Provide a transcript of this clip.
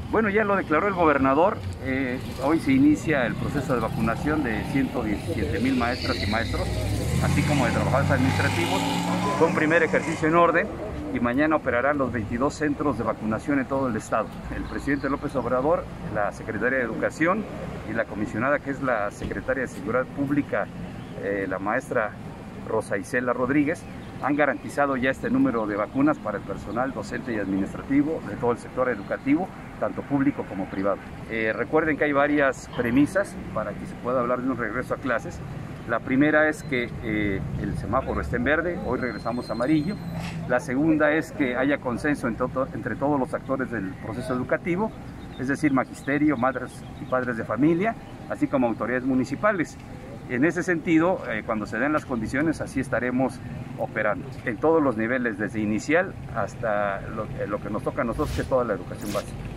Bueno, ya lo declaró el gobernador. Hoy se inicia el proceso de vacunación de 117,000 maestras y maestros, así como de trabajadores administrativos. Fue un primer ejercicio en orden y mañana operarán los 22 centros de vacunación en todo el estado. El presidente López Obrador, la secretaria de Educación y la comisionada, que es la secretaria de Seguridad Pública, la maestra Rosa Isela Rodríguez, han garantizado ya este número de vacunas para el personal docente y administrativo de todo el sector educativo, tanto público como privado. Recuerden que hay varias premisas para que se pueda hablar de un regreso a clases. La primera es que el semáforo esté en verde, hoy regresamos a amarillo. La segunda es que haya consenso entre todos los actores del proceso educativo, es decir, magisterio, madres y padres de familia, así como autoridades municipales. En ese sentido, cuando se den las condiciones, así estaremos operando en todos los niveles, desde inicial hasta lo que nos toca a nosotros, que es toda la educación básica.